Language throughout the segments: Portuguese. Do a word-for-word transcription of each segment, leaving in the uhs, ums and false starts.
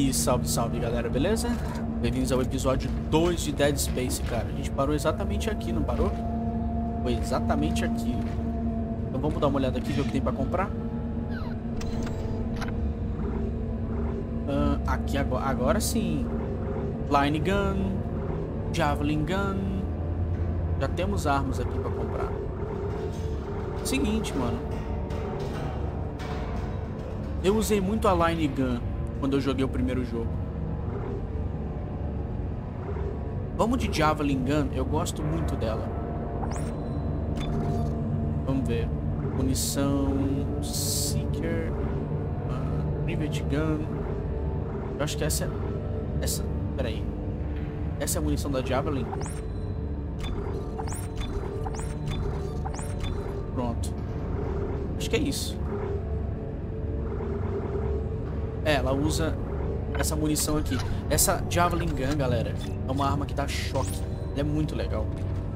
E salve, salve galera, beleza? Bem-vindos ao episódio dois de Dead Space, cara. A gente parou exatamente aqui, não parou? Foi exatamente aqui. Então vamos dar uma olhada aqui, ver o que tem pra comprar. Uh, aqui agora, agora sim. Line Gun, Javelin Gun. Já temos armas aqui pra comprar. Seguinte, mano. Eu usei muito a Line Gun quando eu joguei o primeiro jogo. Vamos de Javelin Gun, eu gosto muito dela. Vamos ver. Munição Seeker, uh, Privet Gun. Eu acho que essa é... Essa... Pera aí. Essa é a munição da Javelin? Pronto. Acho que é isso. É, ela usa essa munição aqui. Essa Javelin Gun, galera, é uma arma que dá choque. Ela é muito legal.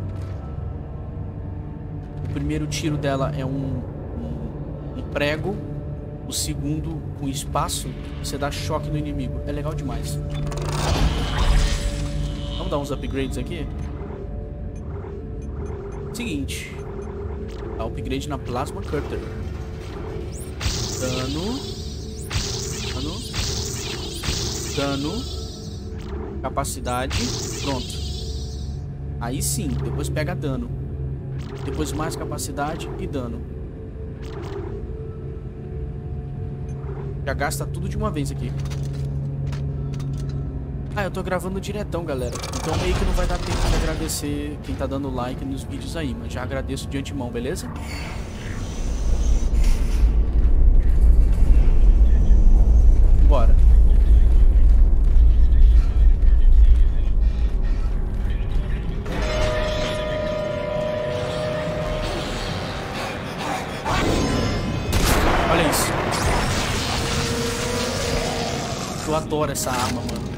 O primeiro tiro dela é um, um, um prego. O segundo, com espaço, você dá choque no inimigo. É legal demais. Vamos dar uns upgrades aqui. Seguinte. Dá upgrade na Plasma Cutter. Dano... Dano, dano, capacidade, pronto. Aí sim, depois pega dano. Depois mais capacidade e dano. Já gasta tudo de uma vez aqui. Ah, eu tô gravando diretão, galera. Então meio que não vai dar tempo de agradecer quem tá dando like nos vídeos aí. Mas já agradeço de antemão, beleza? Bora. Olha isso. Eu adoro essa arma, mano.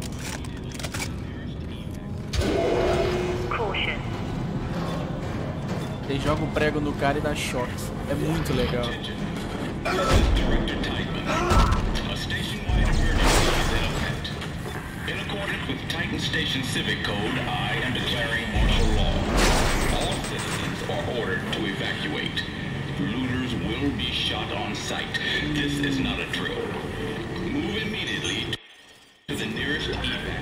Você joga um prego no cara e dá choque. É muito legal. With Titan Station Civic Code, I am declaring martial law. All citizens are ordered to evacuate. Looters will be shot on sight. This is not a drill. Move immediately to the nearest evac.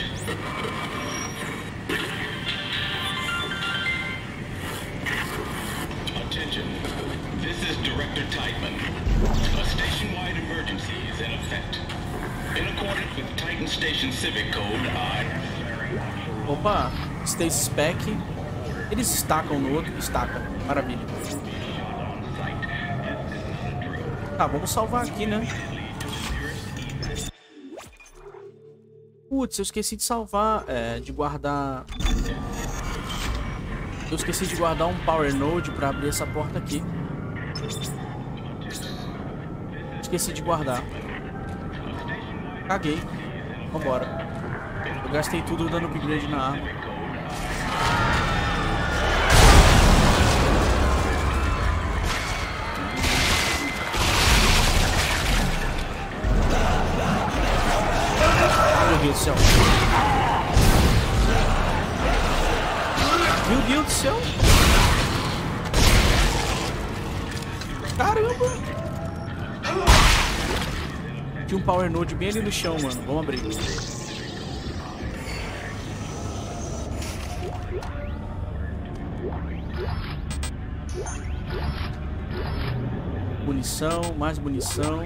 Attention. This is Director Tideman. A station-wide emergency is in effect. In accordance with Titan Station Civic Code, I... Opa, Stacy Spec. Eles estacam no outro, estaca. Maravilha. Tá, vamos salvar aqui, né? Putz, eu esqueci de salvar, é, de guardar... Eu esqueci de guardar um Power Node pra abrir essa porta aqui. Esqueci de guardar. Caguei. Vambora. Eu gastei tudo dando upgrade na arma. Meu Deus do céu. Meu Deus do céu. Caramba. Tinha um Power Node bem ali no chão, mano. Vamos abrir. Munição, mais munição.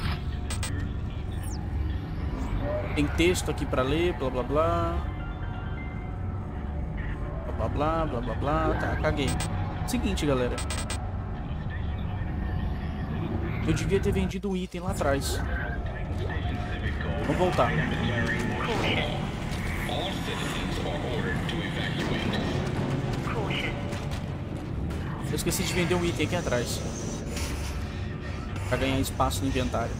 Tem texto aqui pra ler, blá blá blá. Blá blá blá, blá blá blá. Tá, caguei. Seguinte, galera. Eu devia ter vendido um item lá atrás. Vamos voltar. Eu esqueci de vender um item aqui atrás. Pra ganhar espaço no inventário.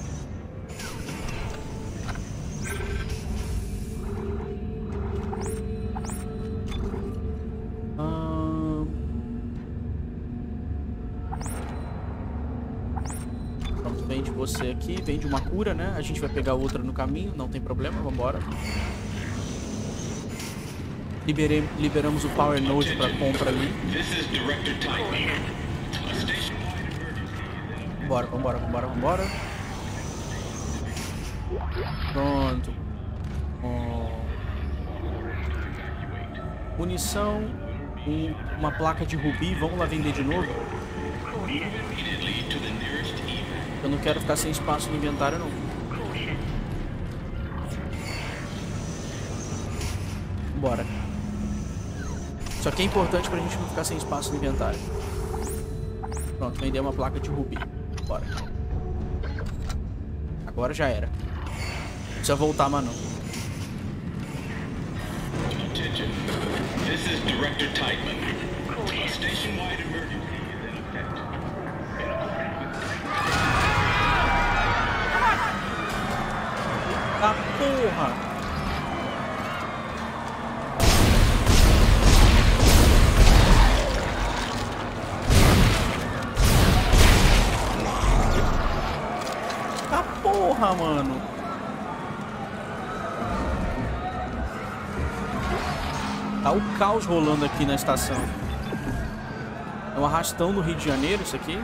Hum... Pronto, vende você aqui. Vende uma cura, né? A gente vai pegar outra no caminho, não tem problema, vambora. Liberei, liberamos o Power Node pra compra ali. Bora, vambora, vambora, vambora. Pronto. Oh. Munição. Um, uma placa de rubi. Vamos lá vender de novo. Eu não quero ficar sem espaço no inventário, não. Bora. Isso aqui é importante pra gente não ficar sem espaço no inventário. Pronto, vender uma placa de rubi. Bora. Agora já era. Não precisa voltar, mano. This is Director Tiedemann. A station-wide emergency is in effect. Ah, porra! Ah, porra, mano! Tá o caos rolando aqui na estação. É um arrastão no Rio de Janeiro isso aqui.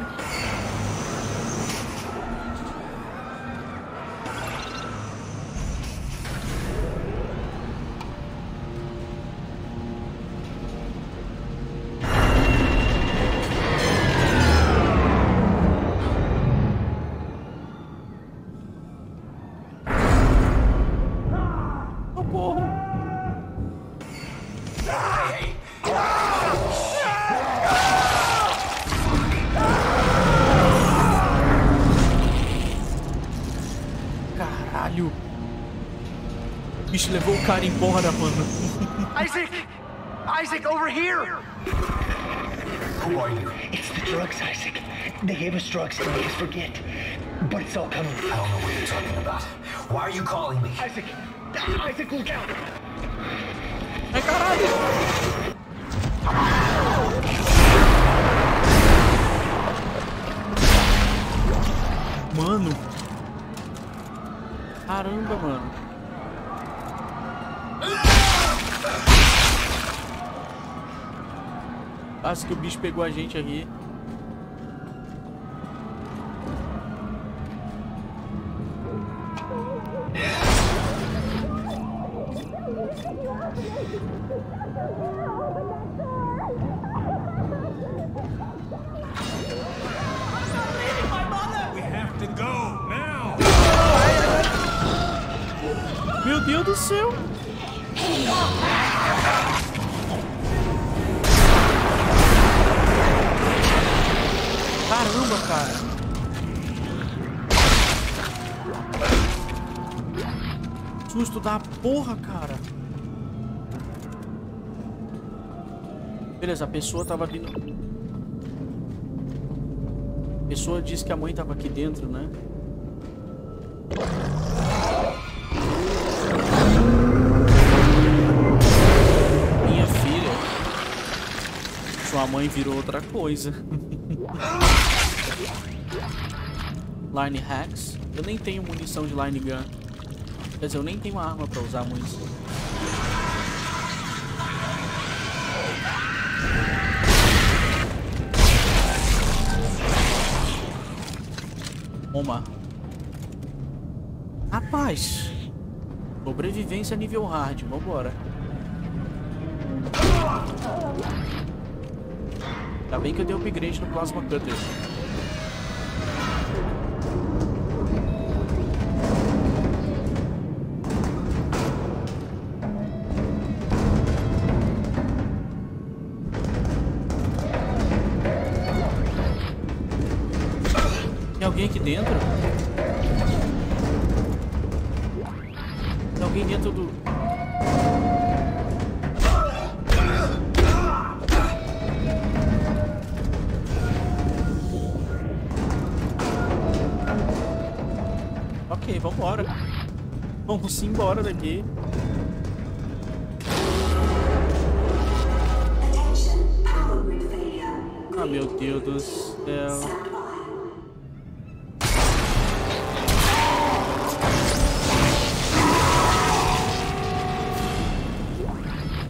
Caralho. O bicho levou o cara embora, mano. Isaac! Isaac, over here! Who are you? It's the drugs, Isaac. They gave us drugs to make us forget. But it's all coming. I don't know what you're talking about. Why are you calling me? Isaac! Isaac, look out! Ai, caralho! Mano. Caramba, mano. Quase que o bicho pegou a gente aqui. Meu Deus do céu! Caramba, cara! Susto da porra, cara! Beleza, a pessoa tava vindo. A pessoa disse que a mãe tava aqui dentro, né? Minha filha. Sua mãe virou outra coisa. Line hacks. Eu nem tenho munição de line gun. Quer dizer, eu nem tenho arma pra usar munição. Uma. Rapaz. Sobrevivência nível hard. Vambora. Ainda bem que eu dei upgrade no Plasma Cutter. Tem alguém aqui dentro? Tem alguém dentro do... Ok, vambora. Vamos embora daqui. Ah, meu Deus do céu.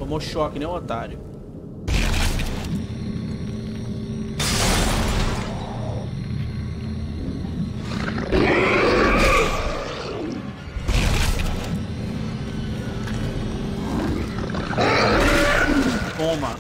Tomou choque, né, otário? Toma.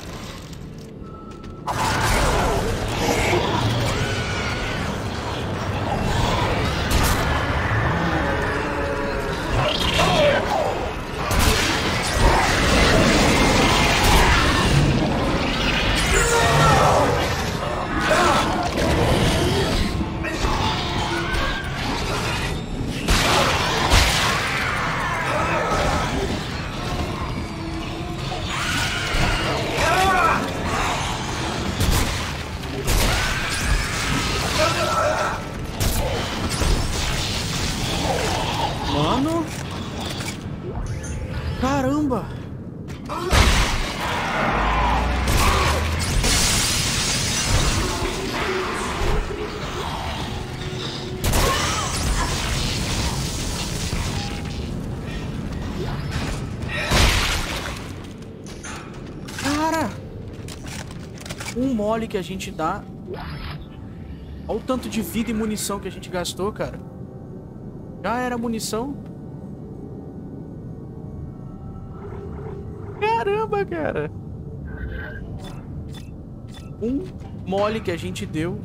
Mano. Caramba. Cara. Um mole que a gente dá. Olha o tanto de vida e munição que a gente gastou, cara. Já era munição. Caramba, cara. Um mole que a gente deu.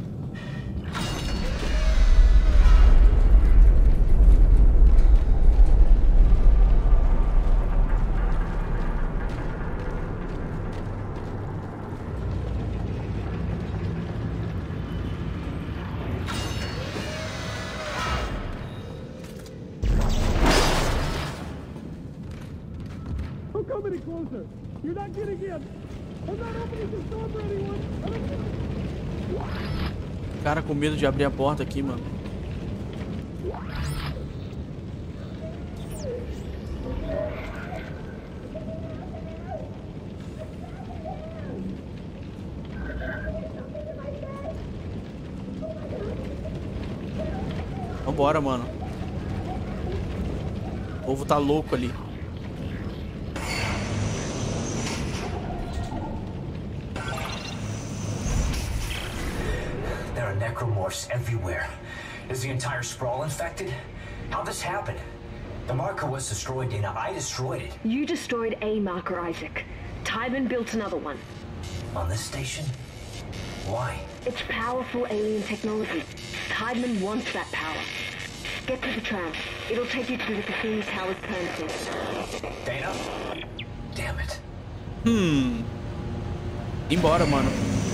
Cara com medo de abrir a porta aqui, mano. Vambora, mano. O povo tá louco ali. Necromorphs everywhere. Is the entire sprawl infected? How'd this happen? The marker was destroyed, Dana. I destroyed it. You destroyed a marker, Isaac. Tiedemann built another one. On this station? Why? It's powerful alien technology. Tiedemann wants that power. Get to the tram. It'll take you to the Cassini Tower's premises. Dana? Damn it. Hmm. Embora, mano.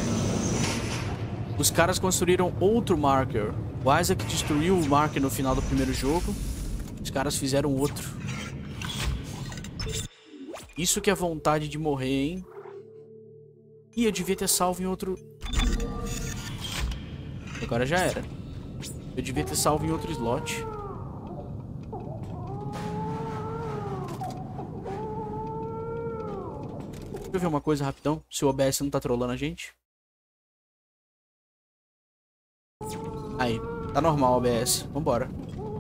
Os caras construíram outro marker. O Isaac destruiu o marker no final do primeiro jogo. Os caras fizeram outro. Isso que é vontade de morrer, hein? Ih, eu devia ter salvo em outro... Agora já era. Eu devia ter salvo em outro slot. Deixa eu ver uma coisa rapidão. Se o O B S não tá trolando a gente. Aí, tá normal o O B S. Vambora.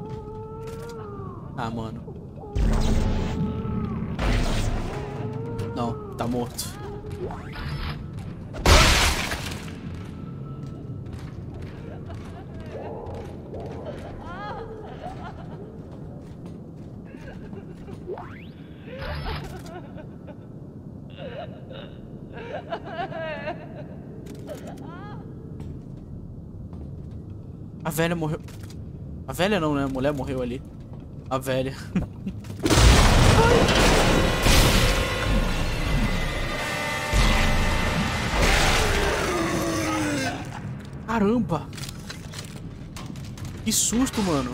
Ah, mano. Não, tá morto. A velha morreu. A velha não, né? A mulher morreu ali. A velha. Caramba! Que susto, mano.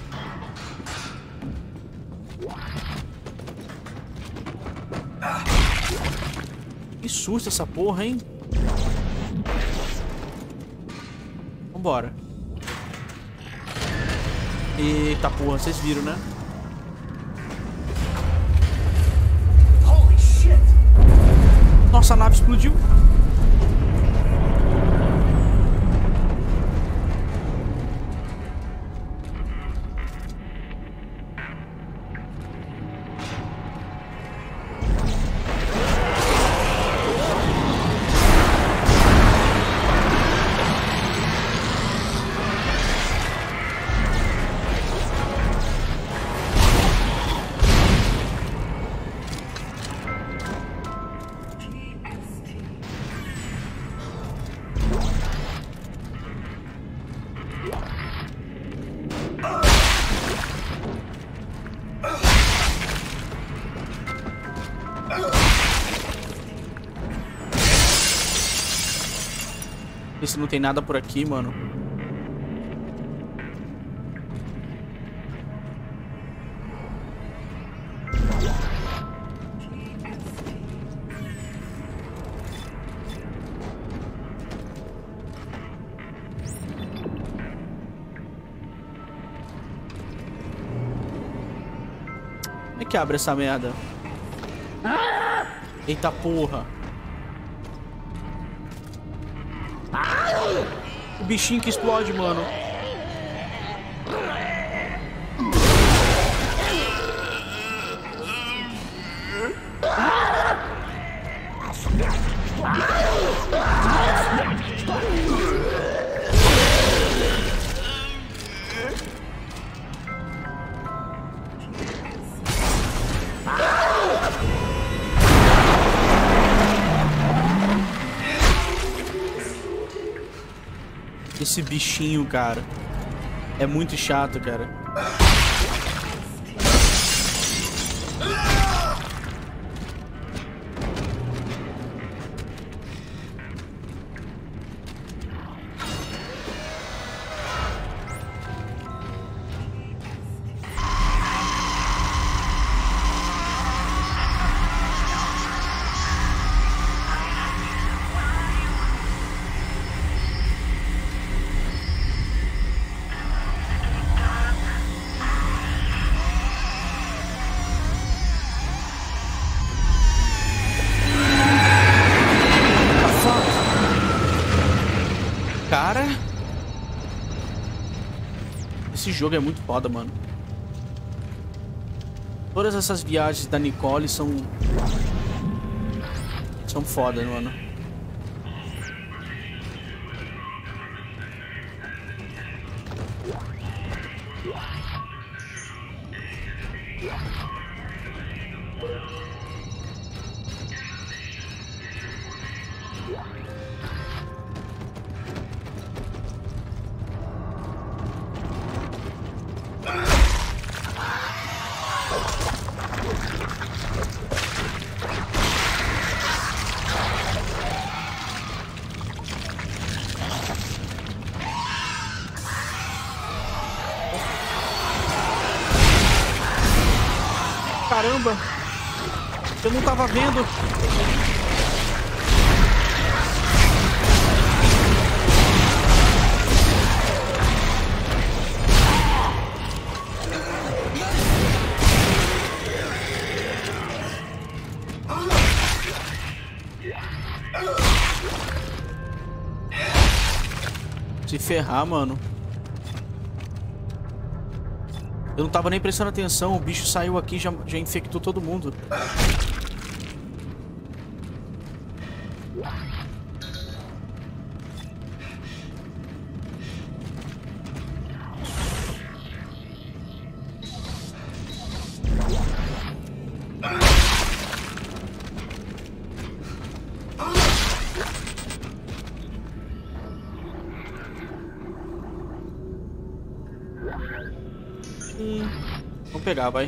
Que susto essa porra, hein? Vambora. Eita porra, vocês viram, né? Holy shit! Nossa, a nave explodiu. Ver se não tem nada por aqui, mano. Como é que abre essa merda? Eita porra. O bichinho que explode, mano. Esse bichinho, cara, é muito chato, cara. Cara, esse jogo é muito foda, mano. Todas essas viagens da Nicole são são foda, mano. Caramba, eu não tava vendo. Se ferrar, mano. Eu não tava nem prestando atenção, o bicho saiu aqui e já, já infectou todo mundo. Hum, vamos pegar, vai.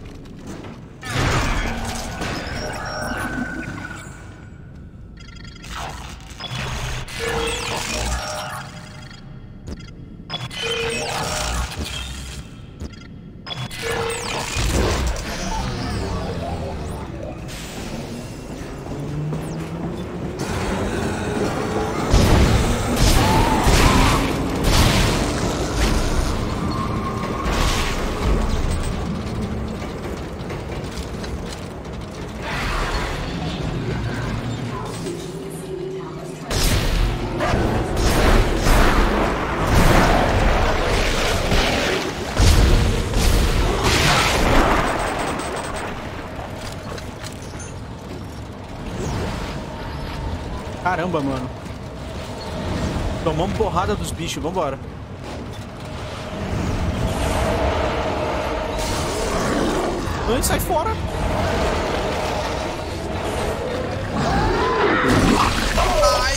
Caramba, mano. Tomamos porrada dos bichos, vambora. Ai, sai fora. Ai.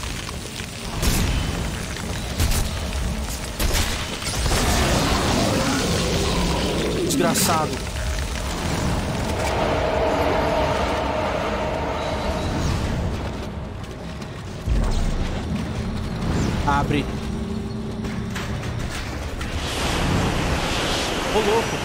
Desgraçado. Abre. Ô, louco.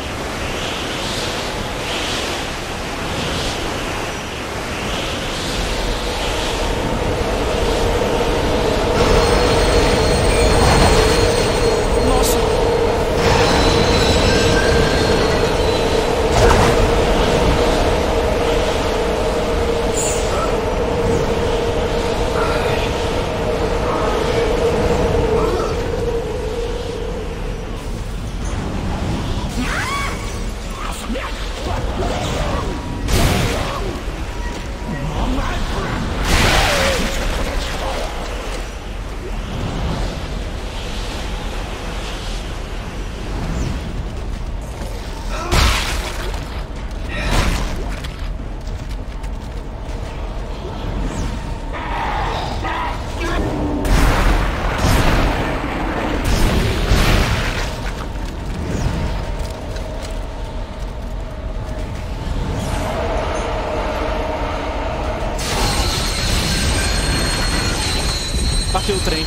Bateu o trem.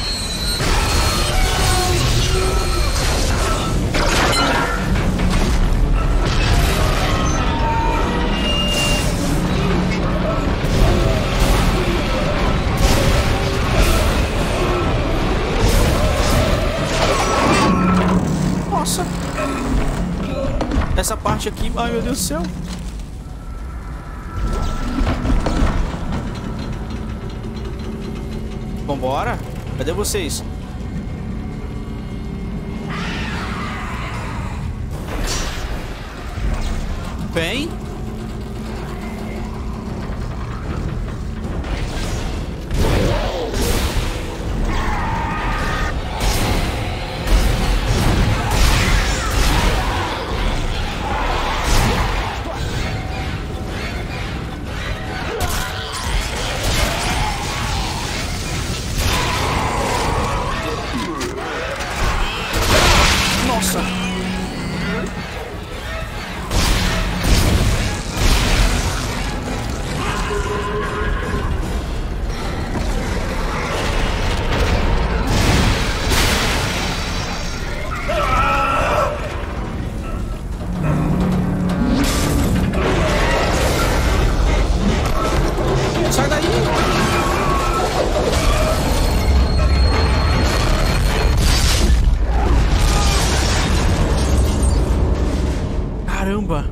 Nossa. Essa parte aqui, ai meu Deus do céu. Vambora? Cadê vocês? Bem? Nossa. Sai daí. Caramba!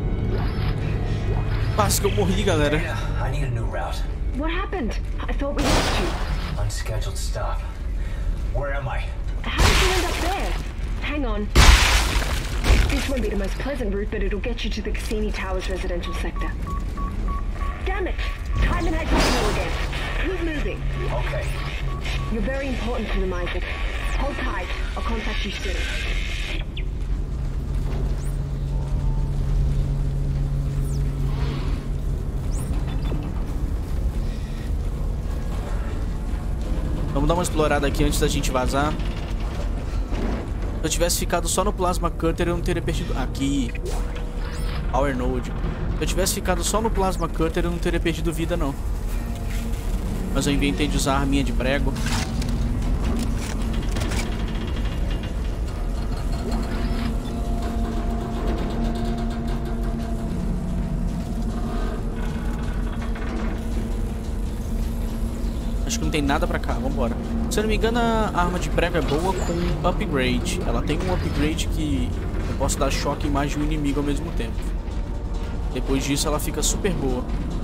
Quase que eu morri, galera. I need a new route. What happened? I thought we lost you. Unscheduled stop. Where am I? How did you end up there? Hang on. This won't be the most pleasant route, but it'll get you to the Cassini Towers residential sector. Damn it! Timon has signal again. Who's moving? Okay. You're very important to them, Isaac. Hold tight. I'll contact you soon. Vamos dar uma explorada aqui antes da gente vazar. Se eu tivesse ficado só no Plasma Cutter, eu não teria perdido... Aqui. Power Node. Se eu tivesse ficado só no Plasma Cutter, eu não teria perdido vida, não. Mas eu inventei de usar a arminha de prego. Acho que não tem nada pra cá, vambora. Se eu não me engano, a arma de prego é boa com upgrade. Ela tem um upgrade que eu posso dar choque em mais de um inimigo ao mesmo tempo. Depois disso ela fica super boa.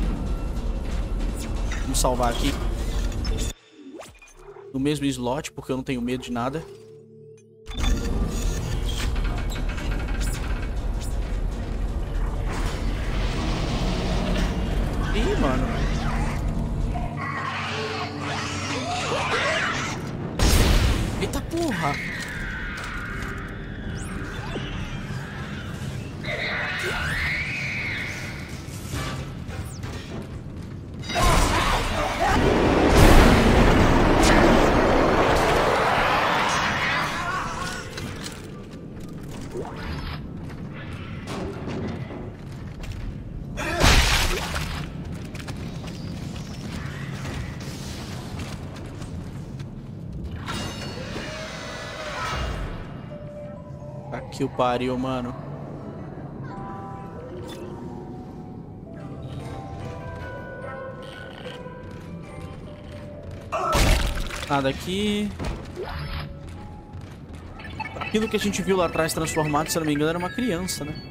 Vamos salvar aqui. No mesmo slot, porque eu não tenho medo de nada. Ih, mano. Eita porra! que o pariu, mano. Nada aqui. Aquilo que a gente viu lá atrás transformado, se eu não me engano, era uma criança, né?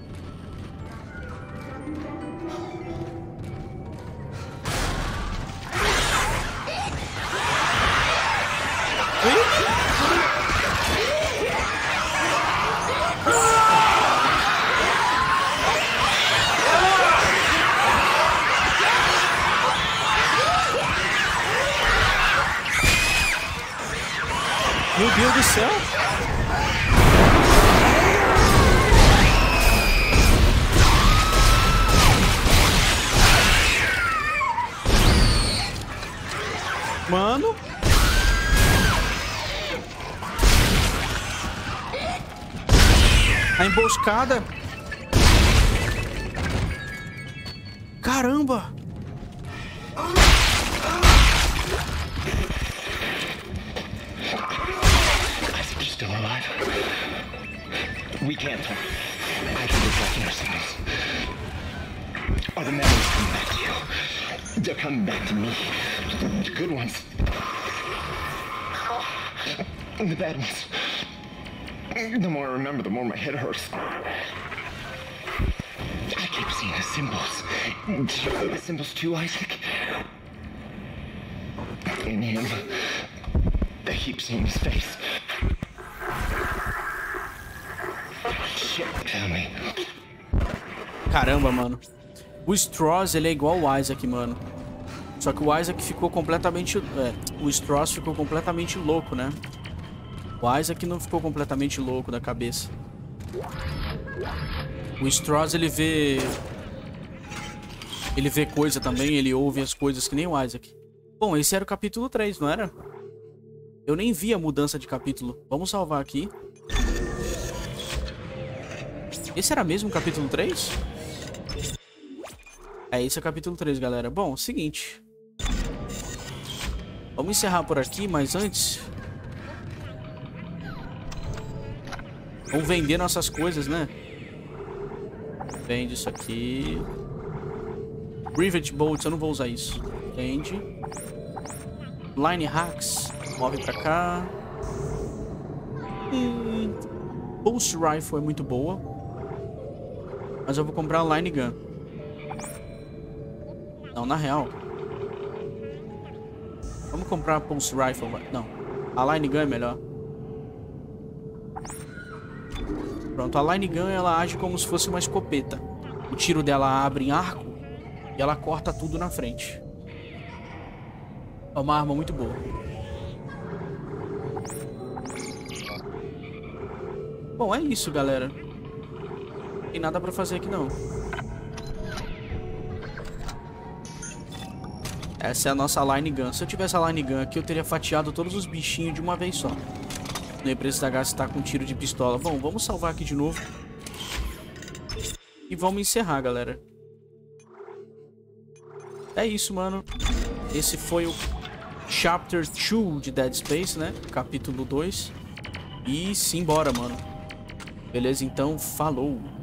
Meu Deus do céu! Mano! A emboscada! Caramba! Still alive. We can't talk. I can reflect in ourselves. Are the memories coming back to you? They're coming back to me. The good ones. And the bad ones. The more I remember, the more my head hurts. I keep seeing the symbols. The symbols too, Isaac. In him. I keep seeing his face. Caramba, mano. O Stross, ele é igual o Isaac, mano. Só que o Isaac ficou completamente... É, o Stross ficou completamente louco, né? O Isaac não ficou completamente louco da cabeça. O Stross, ele vê... Ele vê coisa também, ele ouve as coisas que nem o Isaac. Bom, esse era o capítulo três, não era? Eu nem vi a mudança de capítulo. Vamos salvar aqui. Esse era mesmo o capítulo três? É, esse é o capítulo três, galera. Bom, seguinte. Vamos encerrar por aqui, mas antes... Vamos vender nossas coisas, né? Vende isso aqui. Rivet Bolts, eu não vou usar isso. Vende. Line Hacks. Move pra cá. Hum, Pulse Rifle é muito boa. Mas eu vou comprar a Line Gun. Não, na real. Vamos comprar a Pulse Rifle. Não, a Line Gun é melhor. Pronto, a Line Gun, ela age como se fosse uma escopeta. O tiro dela abre em arco e ela corta tudo na frente. É uma arma muito boa. Bom, é isso, galera. Não tem nada pra fazer aqui, não. Essa é a nossa Line Gun. Se eu tivesse a Line Gun aqui, eu teria fatiado todos os bichinhos de uma vez só. Não ia precisar gastar com tiro de pistola. Bom, vamos salvar aqui de novo. E vamos encerrar, galera. É isso, mano. Esse foi o Chapter dois de Dead Space, né? Capítulo dois. E simbora, mano. Beleza? Então, falou.